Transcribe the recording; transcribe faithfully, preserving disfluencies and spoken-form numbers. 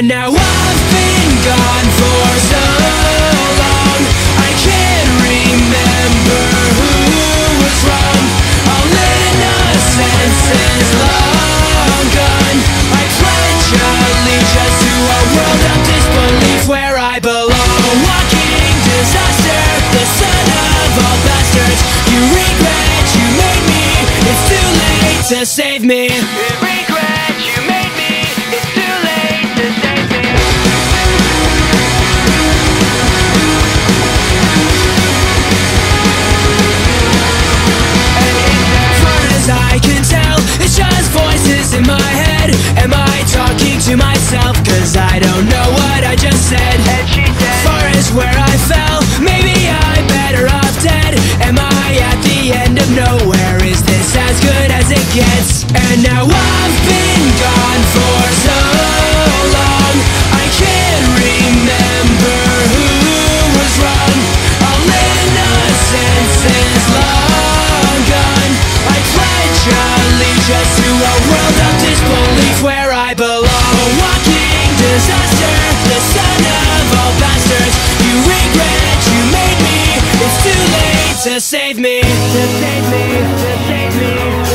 now I've been gone for so long, I can't remember who was wrong. All innocence is long gone. I pledge allegiance to a world of disbelief where I belong. A walking disaster, the son of all bastards. You regret you made me, it's too late to save me. Regret you made me, it's too late to save me. As far as I can tell, it's just voices in my head. Am I talking to myself? Cause I don't know what I just said. And she said, as far as where I fell, maybe I'm better off dead. Am I at the end of nowhere? Is this as good as it gets? And now I've been gone for so long, I can't remember who was wrong. All innocence is long gone. I pledge allegiance to a world of disbelief where I belong. A walking disaster, the son of all bastards. You regret you made me, it's too late to save me. To save me, to save me.